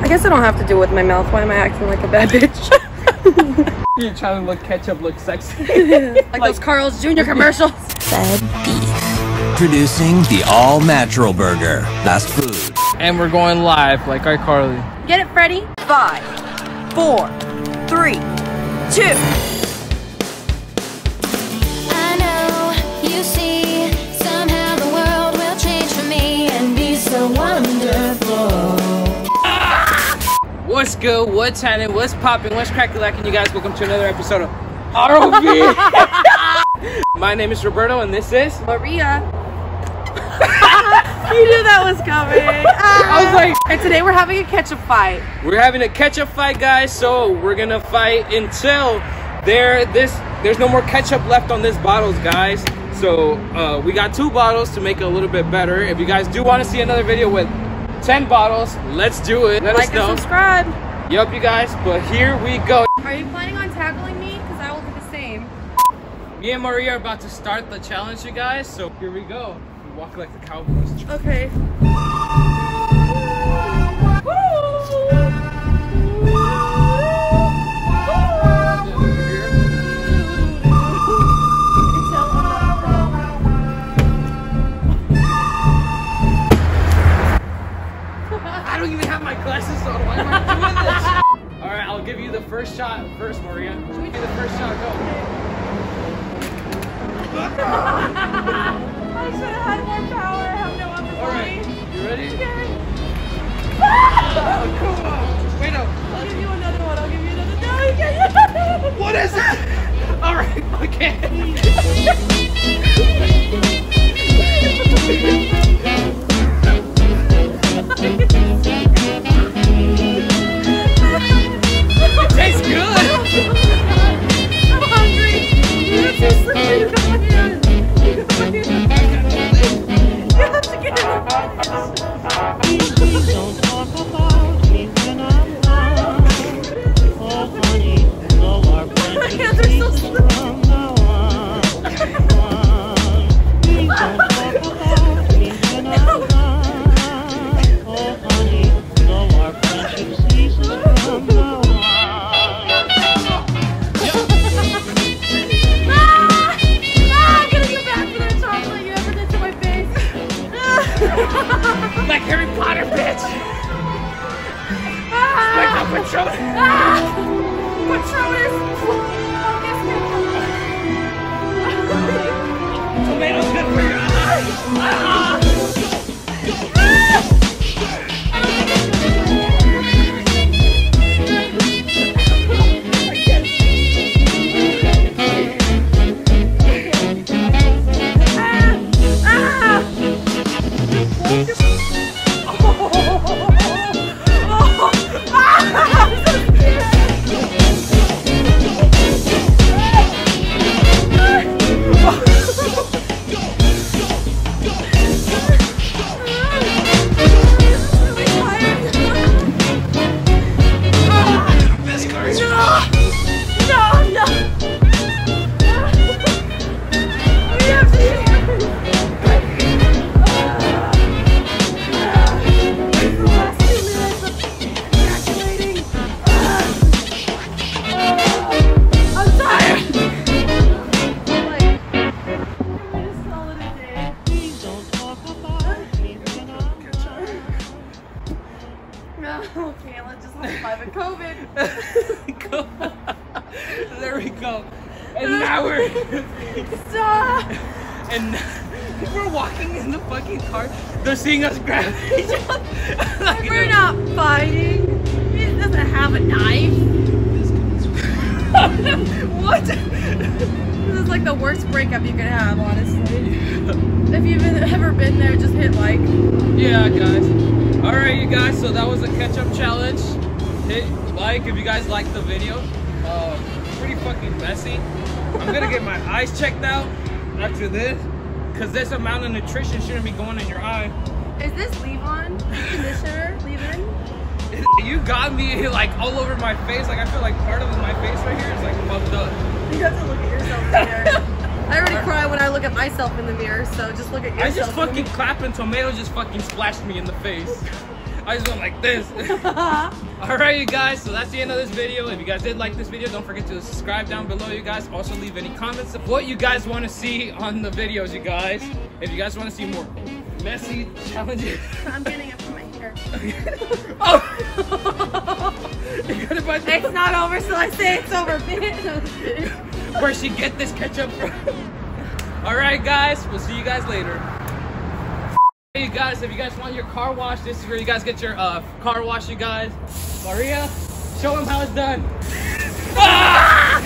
guess I don't have to do it with my mouth. Why am I acting like a bad bitch? You're trying to look ketchup, look sexy. like those Carl's Jr. commercials. Fed beef. Producing the all-natural burger. Fast food. And we're going live like iCarly. Get it, Freddie? 5, 4, 3, 2. I know, you see, somehow the world will change for me and be so wonderful. What's good? What's happening? What's popping? What's crack-a-lacking? You guys, welcome to another episode of ROV. My name is Roberto, and this is Maria. You knew that was coming. I was like, and today we're having a ketchup fight. we're having a ketchup fight, guys. So we're gonna fight until there's no more ketchup left on this bottles, guys. So we got 2 bottles to make it a little bit better. If you guys do want to see another video with 10 bottles, let's do it. Let us know. Like and subscribe. Yup, you guys. But here we go. Are you planning on tackling me? Because I will do the same. Me and Maria are about to start the challenge, you guys. So here we go. We walk like the cowboys. Okay. I don't even have my glasses on. Why am I doing this? All right, I'll give you the first shot first, Maria. Should we do the first shot? Go. I should have had more power. I have no other All right, you ready? Okay. Oh, come on. Wait, no. I'll give you another one. I'll give you another. No, you can't. What is it? All right, okay. It tastes good. I'm hungry. You're too slippery. You got my hand. You got my hand. You have to get it. Please don't talk about me when I'm gone. Oh, honey, though our My friendship hands are so ceases slippery. from now on. Please don't talk about me when I'm gone. Oh, honey, though our friendship ceases from now on. I'm gonna get back for that chocolate you ever did to my face. Like Harry Potter, bitch. Like the Patronus. Patronus. Tomatoes good for your eyes. Okay, let's just high five at COVID. There we go. And now we're Stop. and we're walking in the fucking car. They're seeing us grab each other. Like, We're not fighting. He doesn't have a knife. What? This is like the worst breakup you could have, honestly. If you've ever been there, just hit like. Yeah, guys. All right, you guys. So that was a ketchup challenge. Hit like if you guys liked the video. Pretty fucking messy. I'm gonna get my eyes checked out after this, cause this amount of nutrition shouldn't be going in your eye. Is this leave-on conditioner? Leave-in? You got me like all over my face. Like I feel like part of my face right here is like puffed up. You have to look at yourself in the mirror. I already cry when I look at myself in the mirror, so just look at yourself. I just fucking clapped and tomato just fucking splashed me in the face. I just went like this. Alright, you guys, so that's the end of this video. If you guys did like this video, don't forget to subscribe down below, you guys. Also leave any comments of what you guys want to see on the videos, you guys. If you guys want to see more messy challenges. I'm getting up for my hair. Oh! You're gonna buy the It's not over, so I say it's over, bitch. Where'd she get this ketchup from? Alright, guys, we'll see you guys later. Hey, you guys, if you guys want your car wash, this is where you guys get your car wash, you guys. Maria, show them how it's done. Ah!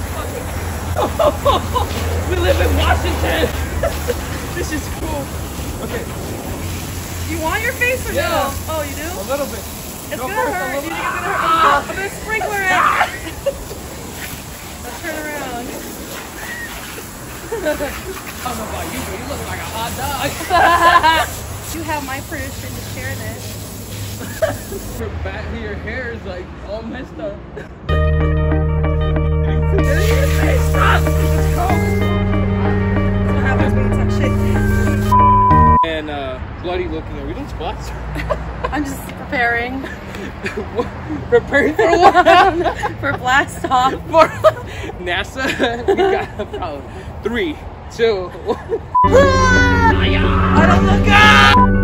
We live in Washington. This is cool. Okay. You want your face or Yeah. no? Oh, you do? A little bit. It's Go gonna first, a hurt. little You think bit. it's gonna hurt? Ah! I'm gonna sprinkler it. Let's turn around. I don't know about you, but you look like a hot dog. You have my permission to share this. Your back, your hair is like all messed up. That's what happens when you touch shit. And bloody looking. Are we doing squats? I'm just preparing Preparing for what? for blast off. For NASA. We got a problem. 3, 2. I don't look up.